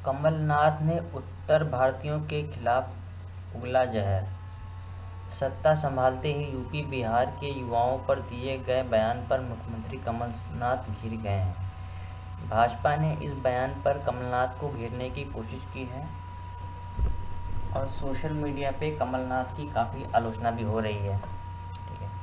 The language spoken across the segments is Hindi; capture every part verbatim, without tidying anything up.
कमलनाथ ने उत्तर भारतीयों के खिलाफ उगला जहर। सत्ता संभालते ही यूपी बिहार के युवाओं पर दिए गए बयान पर मुख्यमंत्री कमलनाथ घिर गए हैं। भाजपा ने इस बयान पर कमलनाथ को घेरने की कोशिश की है और सोशल मीडिया पे कमलनाथ की काफ़ी आलोचना भी हो रही है। ठीक है,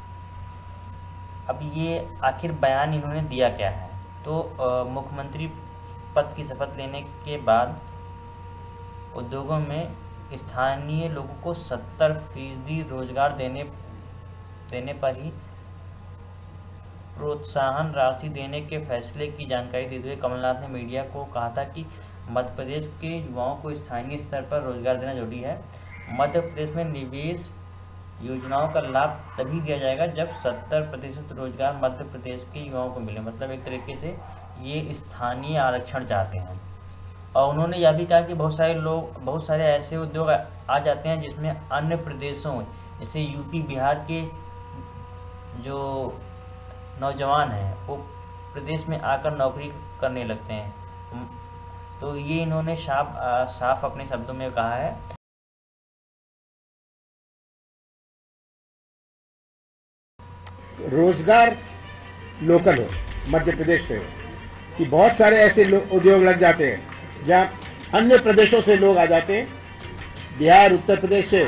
अब ये आखिर बयान इन्होंने दिया क्या है? तो मुख्यमंत्री पद की शपथ लेने के बाद उद्योगों में स्थानीय लोगों को सत्तर फीसदी रोजगार देने देने पर ही प्रोत्साहन राशि देने के फैसले की जानकारी देते हुए कमलनाथ ने मीडिया को कहा था कि मध्य प्रदेश के युवाओं को स्थानीय स्तर पर रोजगार देना जरूरी है। मध्य प्रदेश में निवेश योजनाओं का लाभ तभी दिया जाएगा जब सत्तर प्रतिशत रोजगार मध्य प्रदेश के युवाओं को मिले। मतलब एक तरीके से ये स्थानीय आरक्षण चाहते हैं। और उन्होंने यह भी कहा कि बहुत सारे लोग बहुत सारे ऐसे उद्योग आ जाते हैं जिसमें अन्य प्रदेशों जैसे यूपी बिहार के जो नौजवान हैं वो प्रदेश में आकर नौकरी करने लगते हैं। तो ये इन्होंने साफ साफ अपने शब्दों में कहा है। रोजगार लोकल हो, मध्य प्रदेश से हो, कि बहुत सारे ऐसे उद्योग लग जाते हैं जहाँ अन्य प्रदेशों से लोग आ जाते हैं, बिहार उत्तर प्रदेश से।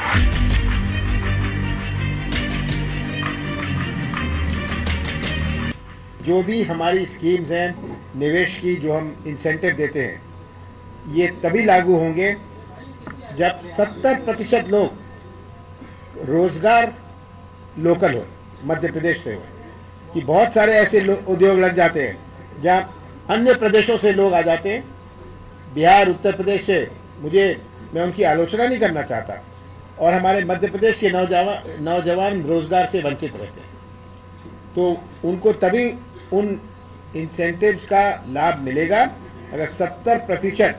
जो भी हमारी स्कीम्स हैं निवेश की, जो हम इंसेंटिव देते हैं, ये तभी लागू होंगे जब सत्तर प्रतिशत लोग रोजगार लोकल हो, मध्य प्रदेश से हो, कि बहुत सारे ऐसे उद्योग लग जाते हैं जहाँ अन्य प्रदेशों से लोग आ जाते हैं, बिहार उत्तर प्रदेश से। मुझे मैं उनकी आलोचना नहीं करना चाहता, और हमारे मध्य प्रदेश के नौजवान नौजवान रोजगार से वंचित रहते हैं, तो उनको तभी उन इंसेंटिव्स का लाभ मिलेगा अगर सत्तर प्रतिशत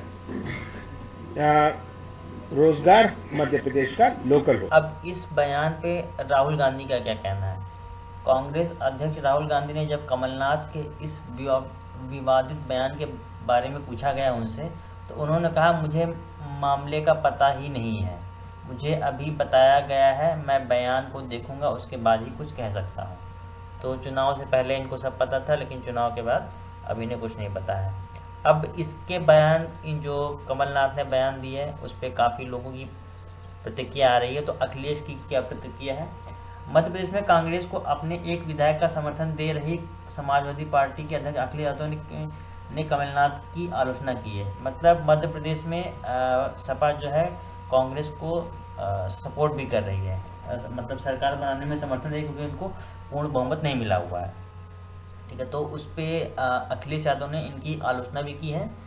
रोजगार मध्य प्रदेश का लोकल हो। अब इस बयान पे राहुल गांधी का क्या कहना है? कांग्रेस अध्यक्ष राहुल गांधी ने जब कमलनाथ के इस विवादित बयान के बारे में पूछा गया उनसे, तो उन्होंने कहा, मुझे मामले का पता ही नहीं है, मुझे अभी बताया गया है, मैं बयान को देखूंगा उसके बाद ही कुछ कह सकता हूं। तो चुनाव से पहले इनको सब पता था, लेकिन चुनाव के बाद अभी इन्हें कुछ नहीं पता है। अब इसके बयान इन जो कमलनाथ ने बयान दिए है उस पर काफ़ी लोगों की प्रतिक्रिया आ रही है। तो अखिलेश की क्या प्रतिक्रिया है? मध्य प्रदेश में कांग्रेस को अपने एक विधायक का समर्थन दे रही समाजवादी पार्टी के अध्यक्ष अखिलेश यादव ने, ने कमलनाथ की आलोचना की है। मतलब मध्य प्रदेश में आ, सपा जो है कांग्रेस को आ, सपोर्ट भी कर रही है, आ, मतलब सरकार बनाने में समर्थन दे, क्योंकि उनको पूर्ण बहुमत नहीं मिला हुआ है। ठीक है, तो उस पर अखिलेश यादव ने इनकी आलोचना भी की है।